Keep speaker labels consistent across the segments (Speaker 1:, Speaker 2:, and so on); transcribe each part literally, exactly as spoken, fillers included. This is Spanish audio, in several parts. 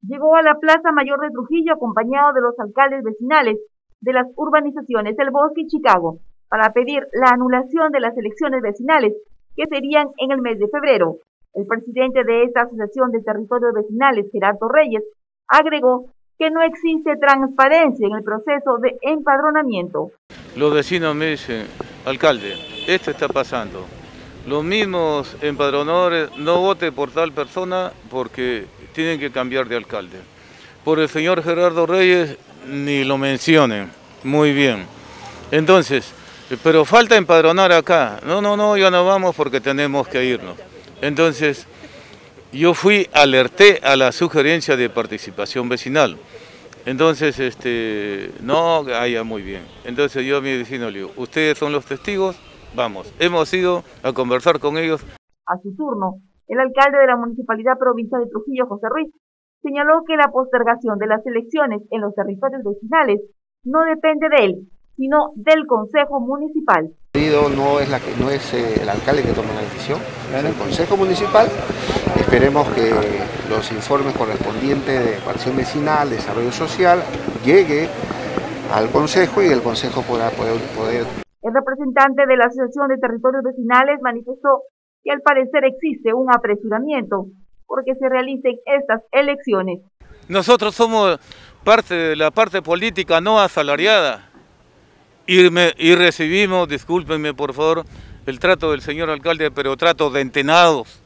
Speaker 1: llegó a la Plaza Mayor de Trujillo acompañado de los alcaldes vecinales de las urbanizaciones El Bosque y Chicago para pedir la anulación de las elecciones vecinales que serían en el mes de febrero. El presidente de esta Asociación de Territorios Vecinales, Gerardo Reyes, agregó que no existe transparencia en el proceso de empadronamiento.
Speaker 2: Los vecinos me dicen, alcalde, esto está pasando. Los mismos empadronadores, no vote por tal persona porque tienen que cambiar de alcalde. Por el señor Gerardo Reyes, ni lo mencionen. Muy bien. Entonces, pero falta empadronar acá. No, no, no, ya no vamos porque tenemos que irnos. Entonces, yo fui, alerté a la sugerencia de participación vecinal. Entonces, este, no, haya muy bien. Entonces yo a mi vecino le digo, ustedes son los testigos, vamos. Hemos ido a conversar con ellos.
Speaker 1: A su turno, el alcalde de la Municipalidad Provincial de Trujillo, José Ruiz, señaló que la postergación de las elecciones en los territorios vecinales no depende de él, sino del Consejo Municipal.
Speaker 3: No es, la que, no es eh, el alcalde que toma la decisión, es el Consejo Municipal. Esperemos que los informes correspondientes de participación vecinal, desarrollo social, llegue al Consejo y el Consejo podrá poder, poder...
Speaker 1: El representante de la Asociación de Territorios Vecinales manifestó que al parecer existe un apresuramiento porque se realicen estas elecciones.
Speaker 2: Nosotros somos parte de la parte política no asalariada. Y, me, y recibimos, discúlpenme por favor, el trato del señor alcalde, pero trato de entenados,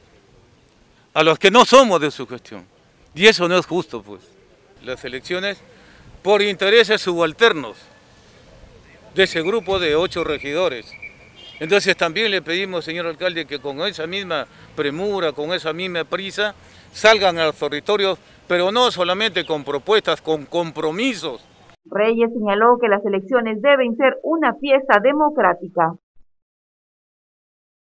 Speaker 2: a los que no somos de su gestión. Y eso no es justo, pues. Las elecciones por intereses subalternos de ese grupo de ocho regidores. Entonces también le pedimos, señor alcalde, que con esa misma premura, con esa misma prisa, salgan a los territorios, pero no solamente con propuestas, con compromisos.
Speaker 1: Reyes señaló que las elecciones deben ser una fiesta democrática.